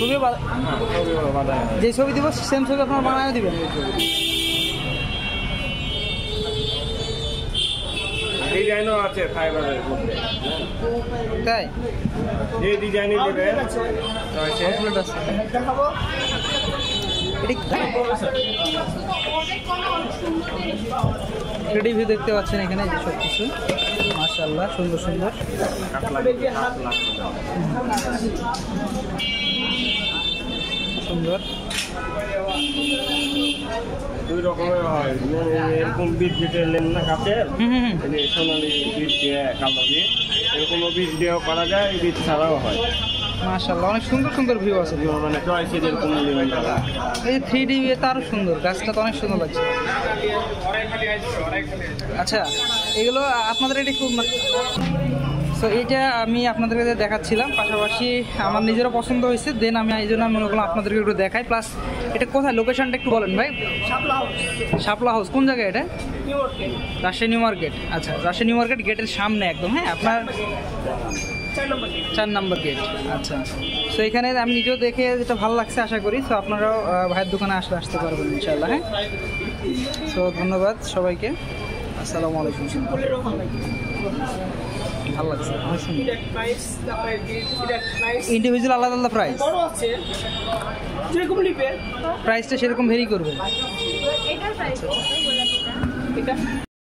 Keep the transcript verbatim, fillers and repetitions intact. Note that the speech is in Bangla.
ছবিও যে ছবি দিব সেম ছবি আপনার বানায় দিবেন? ডিজাইনও আছে ফাইবারের মধ্যে, তাই যে ডিজাইনই নেবেন কমপ্লিট আছে। থ্রি ভিউ দেখতে পাচ্ছেন এখানে যে সব কিছু মাশাআল্লাহ সুন্দর সুন্দর। সুন্দর দুই রকমের হয়, এরকম বীজ দিয়ে নেন না কাপের, সোনালি বীজ দিয়ে কালো বীজ, এরকম বীজ দিয়েও করা যায়, বীজ ছাড়াও হয়। মাশাআল্লাহ অনেক সুন্দর সুন্দর ভিউ আছে, মানে চয়েসে যেরকম নেবেন। এই যে থ্রি ডি ভিউ তো আরও সুন্দর, গাছটা তো অনেক সুন্দর লাগছে। আচ্ছা এগুলো আপনাদের এটা খুব, সো এইটা আমি আপনাদেরকে দেখাচ্ছিলাম, পাশাপাশি আমার নিজেরও পছন্দ হয়েছে, দেন আমি এই জন্য আমি ওগুলো আপনাদেরকে একটু দেখাই। প্লাস এটা কোথায়, লোকেশনটা একটু বলেন ভাই। শাপলা হাউস কোন জায়গায় এটা? Rajshahi new market. আচ্ছা রাজশাহী নিউ মার্কেট গেটের সামনে একদম, হ্যাঁ আপনার চার নম্বর গেট। আচ্ছা সো এখানে আমি নিজেও দেখে যেটা ভালো লাগছে, আশা করি সো আপনারাও ভাইয়ের দোকানে আসলে আসতে পারবেন ইনশাআল্লাহ। হ্যাঁ সো ধন্যবাদ সবাইকে, আসসালামু আলাইকুম। ভালো লাগছে, ইন্ডিভিজুয়াল আলাদা আলাদা প্রাইস, প্রাইসটা সেরকম ভেরি করবে।